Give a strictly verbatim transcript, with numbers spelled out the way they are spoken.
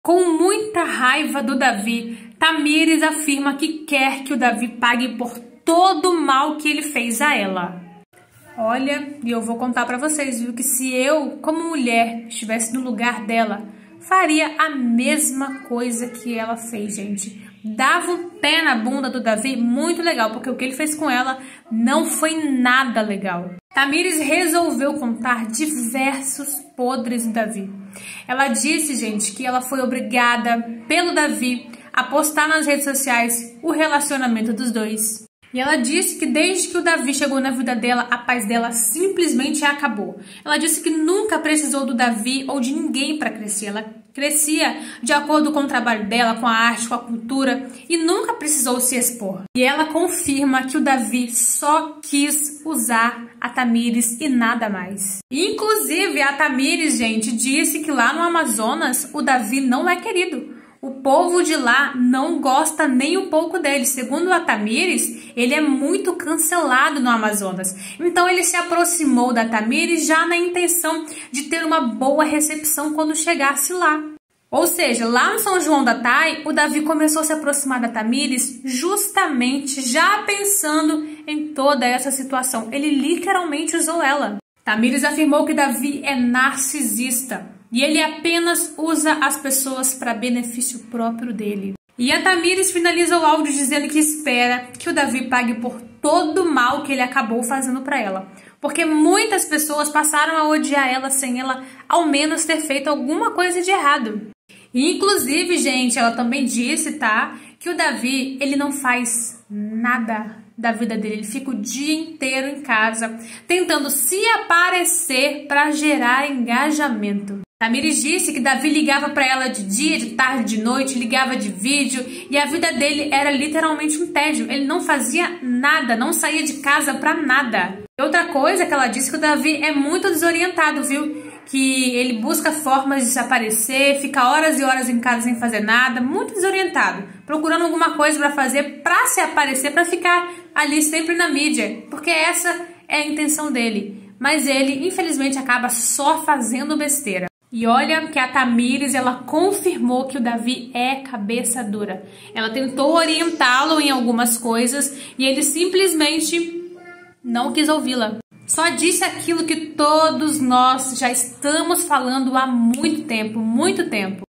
Com muita raiva do Davi, Tamires afirma que quer que o Davi pague por todo o mal que ele fez a ela. Olha, e eu vou contar pra vocês, viu, que se eu, como mulher, estivesse no lugar dela, faria a mesma coisa que ela fez, gente. Dava um pé na bunda do Davi, muito legal, porque o que ele fez com ela não foi nada legal. Tamires resolveu contar diversos podres do Davi. Ela disse, gente, que ela foi obrigada pelo Davi a postar nas redes sociais o relacionamento dos dois. E ela disse que desde que o Davi chegou na vida dela, a paz dela simplesmente acabou. Ela disse que nunca precisou do Davi ou de ninguém para crescer. Ela crescia de acordo com o trabalho dela, com a arte, com a cultura e nunca precisou se expor. E ela confirma que o Davi só quis usar a Tamires e nada mais. Inclusive, a Tamires, gente, disse que lá no Amazonas o Davi não é querido. O povo de lá não gosta nem um pouco dele. Segundo a Tamires, ele é muito cancelado no Amazonas. Então ele se aproximou da Tamires já na intenção de ter uma boa recepção quando chegasse lá. Ou seja, lá no São João da Tai, o Davi começou a se aproximar da Tamires justamente já pensando em toda essa situação. Ele literalmente usou ela. Tamires afirmou que Davi é narcisista. E ele apenas usa as pessoas para benefício próprio dele. E a Tamires finaliza o áudio dizendo que espera que o Davi pague por todo o mal que ele acabou fazendo para ela. Porque muitas pessoas passaram a odiar ela sem ela ao menos ter feito alguma coisa de errado. E, inclusive, gente, ela também disse, tá, que o Davi, ele não faz nada da vida dele. Ele fica o dia inteiro em casa tentando se aparecer para gerar engajamento. Tamires disse que Davi ligava para ela de dia, de tarde, de noite, ligava de vídeo e a vida dele era literalmente um tédio. Ele não fazia nada, não saía de casa para nada. E outra coisa que ela disse que o Davi é muito desorientado, viu? Que ele busca formas de se aparecer, fica horas e horas em casa sem fazer nada, muito desorientado, procurando alguma coisa para fazer, para se aparecer, para ficar ali sempre na mídia, porque essa é a intenção dele. Mas ele, infelizmente, acaba só fazendo besteira. E olha que a Tamires, ela confirmou que o Davi é cabeça dura. Ela tentou orientá-lo em algumas coisas e ele simplesmente não quis ouvi-la. Só disse aquilo que todos nós já estamos falando há muito tempo, muito tempo.